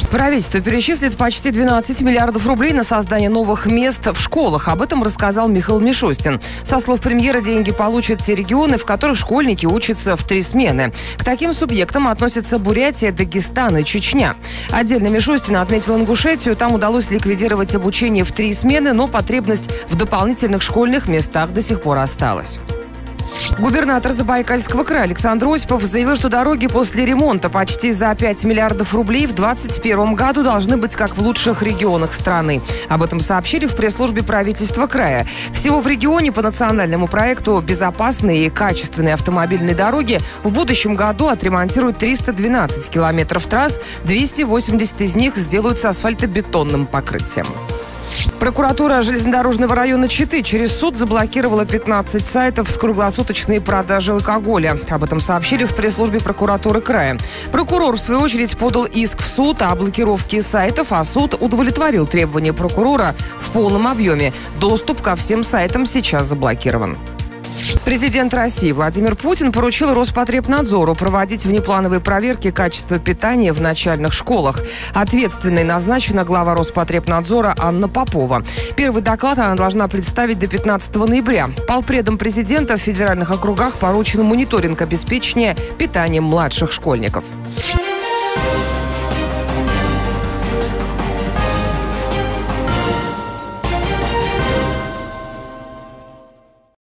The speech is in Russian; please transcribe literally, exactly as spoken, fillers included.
Правительство перечислит почти двенадцать миллиардов рублей на создание новых мест в школах. Об этом рассказал Михаил Мишустин. Со слов премьера, деньги получат те регионы, в которых школьники учатся в три смены. К таким субъектам относятся Бурятия, Дагестан и Чечня. Отдельно Мишустин отметил Ингушетию. Там удалось ликвидировать обучение в три смены, но потребность в дополнительных школьных местах до сих пор осталась. Губернатор Забайкальского края Александр Осипов заявил, что дороги после ремонта почти за пять миллиардов рублей в двадцать первом году должны быть как в лучших регионах страны. Об этом сообщили в пресс-службе правительства края. Всего в регионе по национальному проекту «Безопасные и качественные автомобильные дороги» в будущем году отремонтируют триста двенадцать километров трасс, двести восемьдесят из них сделают с асфальтобетонным покрытием. Прокуратура железнодорожного района Читы через суд заблокировала пятнадцать сайтов с круглосуточной продажей алкоголя. Об этом сообщили в пресс-службе прокуратуры края. Прокурор, в свою очередь, подал иск в суд о блокировке сайтов, а суд удовлетворил требования прокурора в полном объеме. Доступ ко всем сайтам сейчас заблокирован. Президент России Владимир Путин поручил Роспотребнадзору проводить внеплановые проверки качества питания в начальных школах. Ответственной назначена глава Роспотребнадзора Анна Попова. Первый доклад она должна представить до пятнадцатого ноября. Полпредом президента в федеральных округах поручен мониторинг обеспечения питанием младших школьников.